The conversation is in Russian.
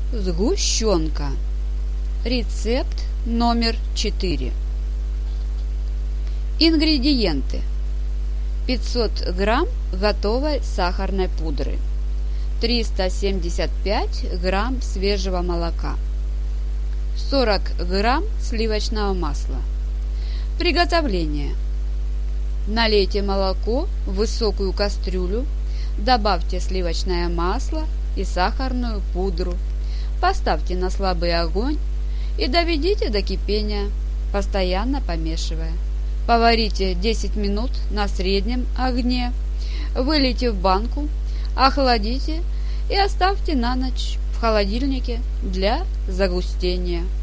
Сгущенка. Рецепт номер 4. Ингредиенты: 500 грамм готовой сахарной пудры, 375 грамм свежего молока, 40 грамм сливочного масла. Приготовление: налейте молоко в высокую кастрюлю, добавьте сливочное масло и сахарную пудру, поставьте на слабый огонь и доведите до кипения, постоянно помешивая. Поварите 10 минут на среднем огне, вылейте в банку, охладите и оставьте на ночь в холодильнике для загустения.